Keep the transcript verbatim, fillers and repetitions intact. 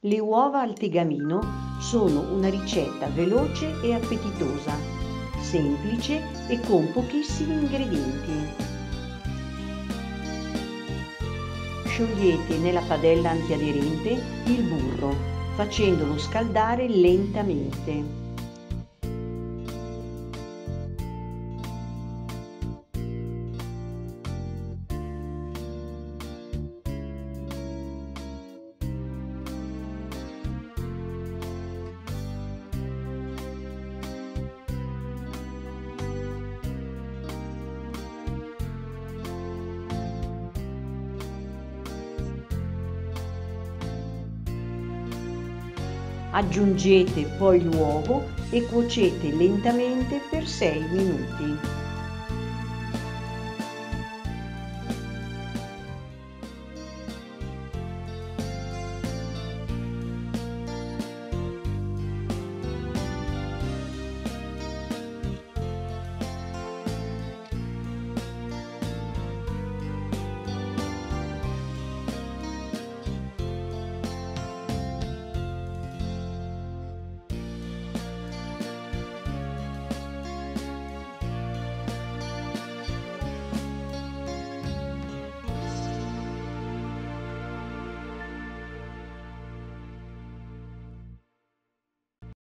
Le uova al tegamino sono una ricetta veloce e appetitosa, semplice e con pochissimi ingredienti. Sciogliete nella padella antiaderente il burro, facendolo scaldare lentamente. Aggiungete poi l'uovo e cuocete lentamente per sei minuti.